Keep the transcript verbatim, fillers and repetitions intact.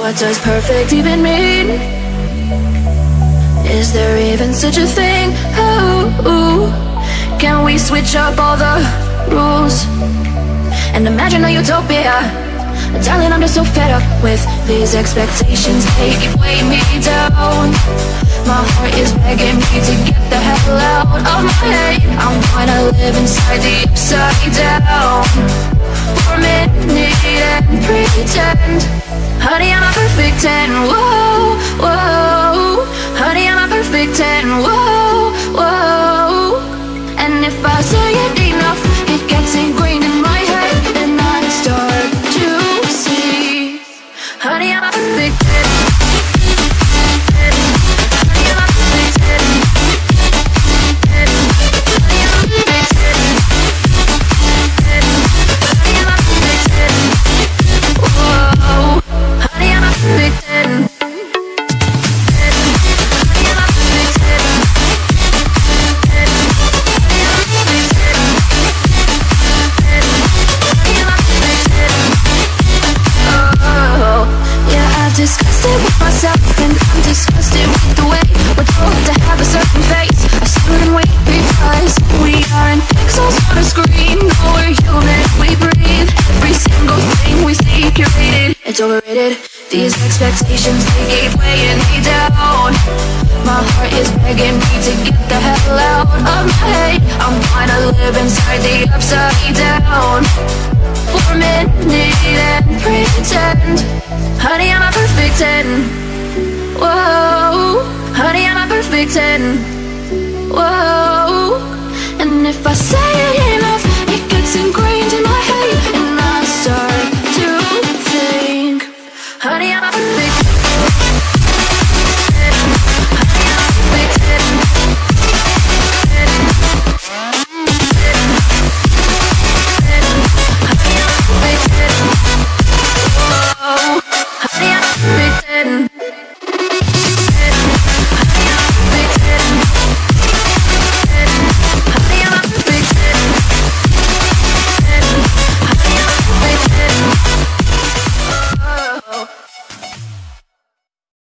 What does perfect even mean? Is there even such a thing? Oh, can we switch up all the rules and imagine a utopia? Darling, I'm just so fed up with these expectations. They keep weighing me down. My heart is begging me to get the hell out of my head. I'm gonna live inside the upside down for a minute and pretend. Honey, I'm a perfect ten, whoa, whoa. Honey, I'm a perfect ten, whoa, whoa. And if I say it enough, it gets ingrained in my head, and I start to see. Honey, I'm a perfect ten. Honey, I'm a perfect ten. Honey, I'm a perfect ten. Honey, I'm a perfect ten. Whoa. Honey, I'm a perfect ten. Honey, I'm a perfect ten. Disgusted with myself, and I'm disgusted with the way we're told to have a certain face, a certain weight, because we aren't pixels on a screen. No, we're human, we breathe. Every single thing we see curated, it's overrated. These expectations, they keep weighing me down. My heart is begging me to get the hell out of my head. I'm gonna live inside the upside down for a minute and pretend. Honey, I'm a perfect ten. Whoa. Honey, I'm a perfect ten. Whoa. And if I say it enough,